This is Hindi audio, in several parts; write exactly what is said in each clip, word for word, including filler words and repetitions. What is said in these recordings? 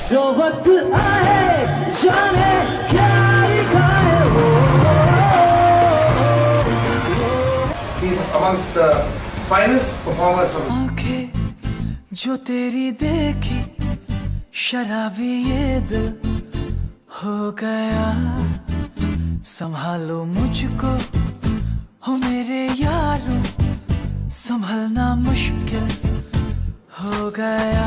जो वक्त आए जाने क्या लिखा है वो। He's amongst the finest performers from. आंखें जो तेरी देखी शराबी ये दिल हो गया, संभालो मुझको हो मेरे यारों, संभलना मुश्किल हो गया।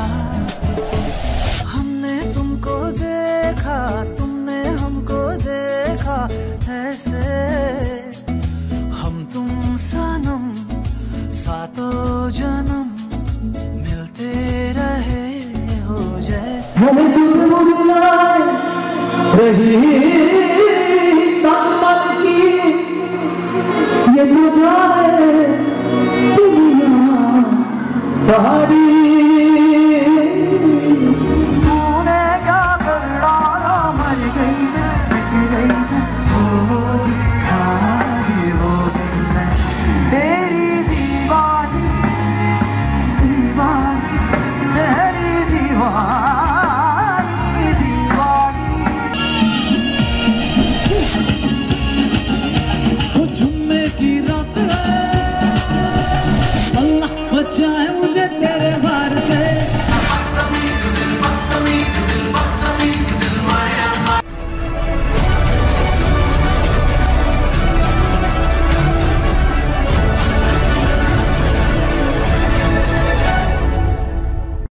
हमने तुमको देखा, तुमने हमको देखा, ऐसे हम तुम सनम सातों जन्म मिलते रहे हो जैसे। हमें रही ताकत की ये मुझे दुनिया सारी, तूने क्या कर डाला मर गई मैं, गई हो दीवानी हो गई मैं, तेरी दीवानी दीवानी तेरी दीवानी दीवानी। वो जुम्मे की रात है, अल्लाह बचाए